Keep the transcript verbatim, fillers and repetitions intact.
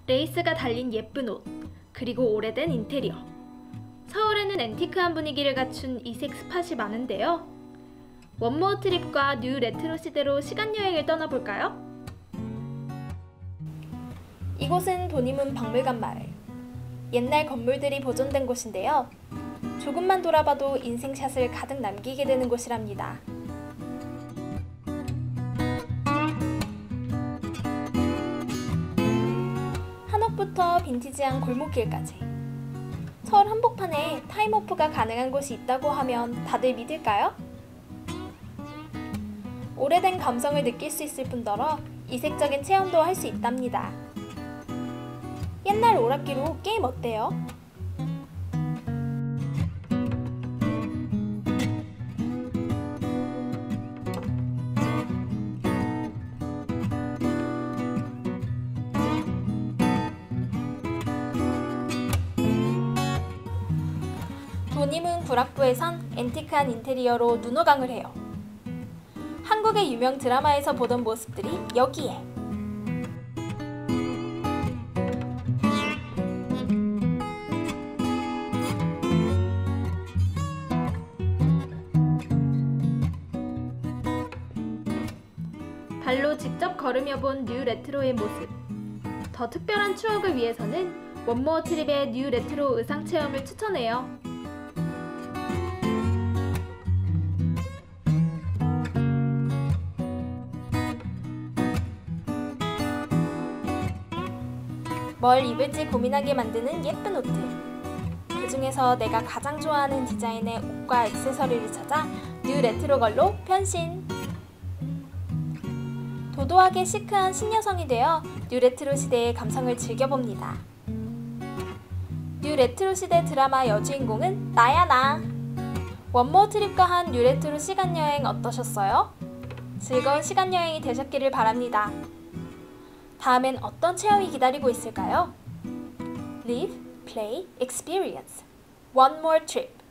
레이스가 달린 예쁜 옷, 그리고 오래된 인테리어. 서울에는 앤티크한 분위기를 갖춘 이색 스팟이 많은데요. 원모어 트립과 뉴 레트로 시대로 시간여행을 떠나볼까요? 이곳은 도님은 박물관 마을. 옛날 건물들이 보존된 곳인데요. 조금만 돌아봐도 인생샷을 가득 남기게 되는 곳이랍니다. 한옥부터 빈티지한 골목길까지. 서울 한복판에 타임오프가 가능한 곳이 있다고 하면 다들 믿을까요? 오래된 감성을 느낄 수 있을 뿐더러 이색적인 체험도 할 수 있답니다. 옛날 오락기로 게임 어때요? 도님은 구락부에선 앤티크한 인테리어로 눈호강을 해요. 한국의 유명 드라마에서 보던 모습들이 여기에! 발로 직접 걸으며 본 뉴 레트로의 모습. 더 특별한 추억을 위해서는 원모어 트립의 뉴 레트로 의상 체험을 추천해요. 뭘 입을지 고민하게 만드는 예쁜 옷들. 그 중에서 내가 가장 좋아하는 디자인의 옷과 액세서리를 찾아 뉴 레트로 걸로 변신! 도도하게 시크한 신여성이 되어 뉴 레트로 시대의 감성을 즐겨봅니다. 뉴 레트로 시대 드라마 여주인공은 나야 나! 원모어 트립과 한 뉴 레트로 시간여행 어떠셨어요? 즐거운 시간여행이 되셨기를 바랍니다. 다음엔 어떤 체험이 기다리고 있을까요? Live, play, experience. One more trip.